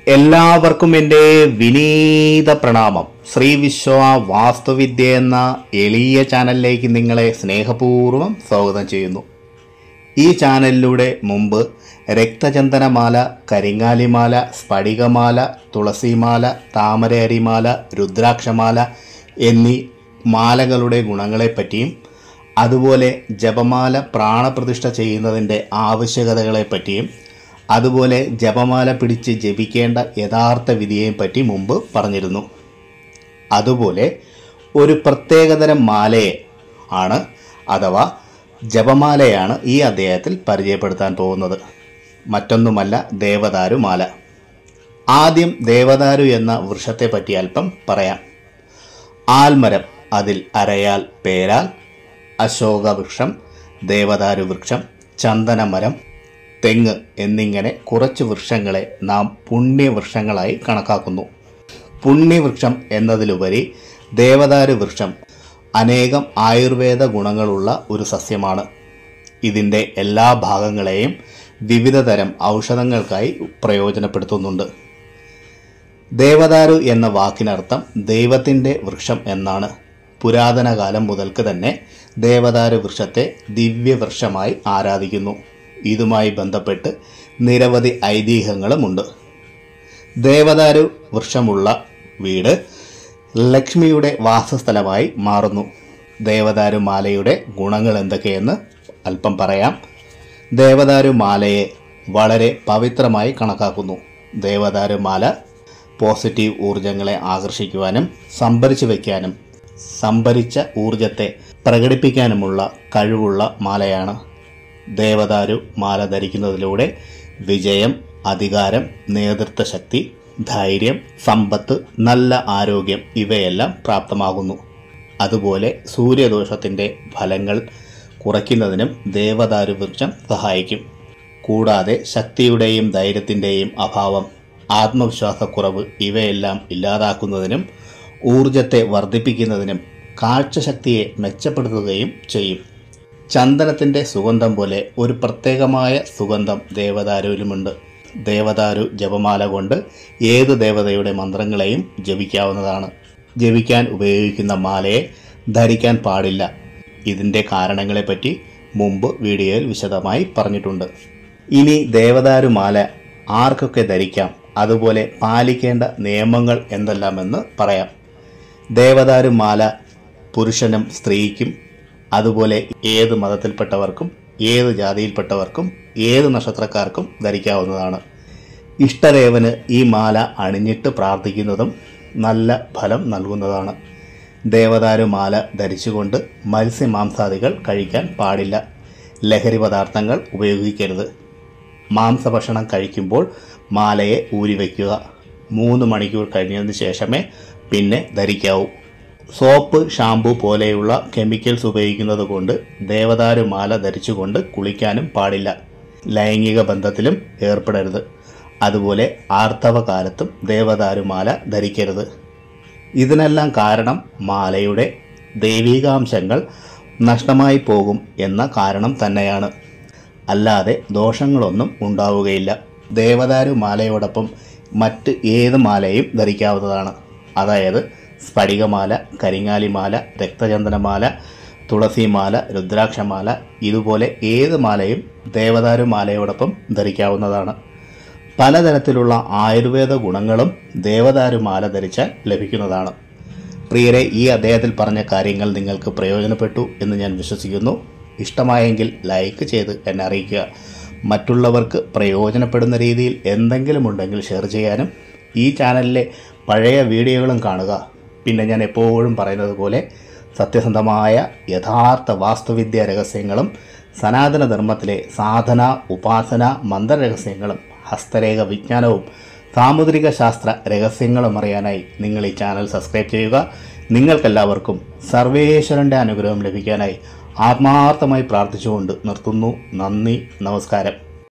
എല്ലാവർക്കും എൻ്റെ വിനീത പ്രണാമം. ശ്രീ വിശ്വ വാസ്തുവിദ്യ എന്ന എളിയ ചാനലിലേക്ക് നിങ്ങളെ സ്നേഹപൂർവ്വം സ്വാഗതം ചെയ്യുന്നു. ഈ ചാനലിലൂടെ മുമ്പ് രക്തചന്ദനമാല, കരിങ്ങാലിമാല, സ്ഫടികമാല, തുളസിമാല, താമരയരിമാല, രുദ്രാക്ഷമാല എന്നീ മാലകളുടെ ഗുണങ്ങളെപ്പറ്റിയും അതുപോലെ ജപമാല പ്രാണപ്രതിഷ്ഠ ചെയ്യുന്നതിൻ്റെ ആവശ്യകതകളെപ്പറ്റിയും അതുപോലെ ജപമാല പിടിച്ച് ജപിക്കേണ്ട യഥാർത്ഥ വിധിയെയും പറ്റി മുമ്പ് പറഞ്ഞിരുന്നു. അതുപോലെ ഒരു പ്രത്യേകതരം മാലയെ ആണ് അഥവാ ജപമാലയാണ് ഈ അധ്യായത്തിൽ പരിചയപ്പെടുത്താൻ പോകുന്നത്. മറ്റൊന്നുമല്ല, ദേവദാരു മാല. ആദ്യം ദേവദാരു എന്ന വൃക്ഷത്തെ പറ്റി അല്പം പറയാം. ആൽമരം, അതിൽ അരയാൽ, പേരാൽ, അശോക വൃക്ഷം, ദേവദാരു വൃക്ഷം, ചന്ദനമരം, തെങ്ങ് എന്നിങ്ങനെ കുറച്ച് വൃക്ഷങ്ങളെ നാം പുണ്യവൃക്ഷങ്ങളായി കണക്കാക്കുന്നു. പുണ്യവൃക്ഷം എന്നതിലുപരി ദേവദാരു വൃക്ഷം അനേകം ആയുർവേദ ഗുണങ്ങളുള്ള ഒരു സസ്യമാണ്. ഇതിൻ്റെ എല്ലാ ഭാഗങ്ങളെയും വിവിധ തരം ഔഷധങ്ങൾക്കായി പ്രയോജനപ്പെടുത്തുന്നുണ്ട്. ദേവദാരു എന്ന വാക്കിനർത്ഥം ദൈവത്തിൻ്റെ വൃക്ഷം എന്നാണ്. പുരാതന കാലം മുതൽക്ക് തന്നെ ദേവദാരു വൃക്ഷത്തെ ദിവ്യവൃക്ഷമായി ആരാധിക്കുന്നു. ഇതുമായി ബന്ധപ്പെട്ട് നിരവധി ഐതിഹ്യങ്ങളുമുണ്ട്. ദേവദാരു വൃക്ഷമുള്ള വീട് ലക്ഷ്മിയുടെ വാസസ്ഥലമായി മാറുന്നു. ദേവദാരു മാലയുടെ ഗുണങ്ങൾ എന്തൊക്കെയെന്ന് അല്പം പറയാം. ദേവദാരു മാലയെ വളരെ പവിത്രമായി കണക്കാക്കുന്നു. ദേവദാരു മാല പോസിറ്റീവ് ഊർജങ്ങളെ ആകർഷിക്കുവാനും സംഭരിച്ചു വയ്ക്കാനും സംഭരിച്ച ഊർജത്തെ പ്രകടിപ്പിക്കാനുമുള്ള കഴിവുള്ള മാലയാണ്. ദേവദാരു മാല ധരിക്കുന്നതിലൂടെ വിജയം, അധികാരം, നേതൃത്വ ശക്തി, ധൈര്യം, സമ്പത്ത്, നല്ല ആരോഗ്യം ഇവയെല്ലാം പ്രാപ്തമാകുന്നു. അതുപോലെ സൂര്യദോഷത്തിൻ്റെ ഫലങ്ങൾ കുറയ്ക്കുന്നതിനും ദേവദാരു വൃക്ഷം സഹായിക്കും. കൂടാതെ ശക്തിയുടെയും ധൈര്യത്തിൻ്റെയും അഭാവം, ആത്മവിശ്വാസക്കുറവ് ഇവയെല്ലാം ഇല്ലാതാക്കുന്നതിനും ഊർജത്തെ വർദ്ധിപ്പിക്കുന്നതിനും കാഴ്ചശക്തിയെ മെച്ചപ്പെടുത്തുകയും ചെയ്യും. ചന്ദനത്തിൻ്റെ സുഗന്ധം പോലെ ഒരു പ്രത്യേകമായ സുഗന്ധം ദേവദാരുവിലുമുണ്ട്. ദേവദാരു ജപമാല കൊണ്ട് ഏത് ദേവതയുടെ മന്ത്രങ്ങളെയും ജപിക്കാവുന്നതാണ്. ജപിക്കാൻ ഉപയോഗിക്കുന്ന മാലയെ ധരിക്കാൻ പാടില്ല. ഇതിൻ്റെ കാരണങ്ങളെപ്പറ്റി മുമ്പ് വീഡിയോയിൽ വിശദമായി പറഞ്ഞിട്ടുണ്ട്. ഇനി ദേവദാരു മാല ആർക്കൊക്കെ ധരിക്കാം, അതുപോലെ പാലിക്കേണ്ട നിയമങ്ങൾ എന്തെല്ലാമെന്ന് പറയാം. ദേവദാരു മാല പുരുഷനും സ്ത്രീക്കും അതുപോലെ ഏത് മതത്തിൽപ്പെട്ടവർക്കും ഏത് ജാതിയിൽപ്പെട്ടവർക്കും ഏത് നക്ഷത്രക്കാർക്കും ധരിക്കാവുന്നതാണ്. ഇഷ്ടദേവന് ഈ മാല അണിഞ്ഞിട്ട് പ്രാർത്ഥിക്കുന്നതും നല്ല ഫലം നൽകുന്നതാണ്. ദേവദാരു മാല ധരിച്ചുകൊണ്ട് മത്സ്യമാംസാദികൾ കഴിക്കാൻ പാടില്ല. ലഹരി പദാർത്ഥങ്ങൾ ഉപയോഗിക്കരുത്. മാംസഭക്ഷണം കഴിക്കുമ്പോൾ മാലയെ ഊരിവയ്ക്കുക. 3 മണിക്കൂർ കഴിഞ്ഞതിന് ശേഷമേ പിന്നെ ധരിക്കാവൂ. സോപ്പ്, ഷാമ്പു പോലെയുള്ള കെമിക്കൽസ് ഉപയോഗിക്കുന്നത് കൊണ്ട് ദേവദാരു മാല ധരിച്ചുകൊണ്ട് കുളിക്കാനും പാടില്ല. ലൈംഗിക ബന്ധത്തിലും ഏർപ്പെടരുത്. അതുപോലെ ആർത്തവ കാലത്തും ദേവദാരു മാല ധരിക്കരുത്. ഇതിനെല്ലാം കാരണം മാലയുടെ ദൈവികാംശങ്ങൾ നഷ്ടമായി പോകും എന്ന കാരണം തന്നെയാണ്. അല്ലാതെ ദോഷങ്ങളൊന്നും ഉണ്ടാവുകയില്ല. ദേവദാരു മാലയോടൊപ്പം മറ്റ് ഏത് മാലയും ധരിക്കാവുന്നതാണ്. അതായത് സ്ഫടികമാല, കരിങ്ങാലിമാല, രക്തചന്ദനമാല, തുളസിമാല, രുദ്രാക്ഷമാല ഇതുപോലെ ഏത് മാലയും ദേവദാരു മാലയോടൊപ്പം ധരിക്കാവുന്നതാണ്. പലതരത്തിലുള്ള ആയുർവേദ ഗുണങ്ങളും ദേവദാരു മാല ധരിച്ചാൽ ലഭിക്കുന്നതാണ്. പ്രിയരെ, ഈ അധ്യായത്തിൽ പറഞ്ഞ കാര്യങ്ങൾ നിങ്ങൾക്ക് പ്രയോജനപ്പെട്ടു എന്ന് ഞാൻ വിശ്വസിക്കുന്നു. ഇഷ്ടമായെങ്കിൽ ലൈക്ക് ചെയ്ത് എന്നെ അറിയിക്കുക. മറ്റുള്ളവർക്ക് പ്രയോജനപ്പെടുന്ന രീതിയിൽ എന്തെങ്കിലും ഉണ്ടെങ്കിൽ ഷെയർ ചെയ്യാനും ഈ ചാനലിലെ പഴയ വീഡിയോകളും കാണുക. പിന്നെ ഞാൻ എപ്പോഴും പറയുന്നത് പോലെ സത്യസന്ധമായ യഥാർത്ഥ വാസ്തുവിദ്യ രഹസ്യങ്ങളും സനാതന ധർമ്മത്തിലെ സാധന, ഉപാസന, മന്ത്രരഹസ്യങ്ങളും ഹസ്തരേഖ വിജ്ഞാനവും സാമുദ്രിക ശാസ്ത്ര രഹസ്യങ്ങളും അറിയാനായി നിങ്ങൾ ഈ ചാനൽ സബ്സ്ക്രൈബ് ചെയ്യുക. നിങ്ങൾക്കെല്ലാവർക്കും സർവേശ്വരൻ്റെ അനുഗ്രഹം ലഭിക്കാനായി ആത്മാർത്ഥമായി പ്രാർത്ഥിച്ചുകൊണ്ട് നിർത്തുന്നു. നന്ദി, നമസ്കാരം.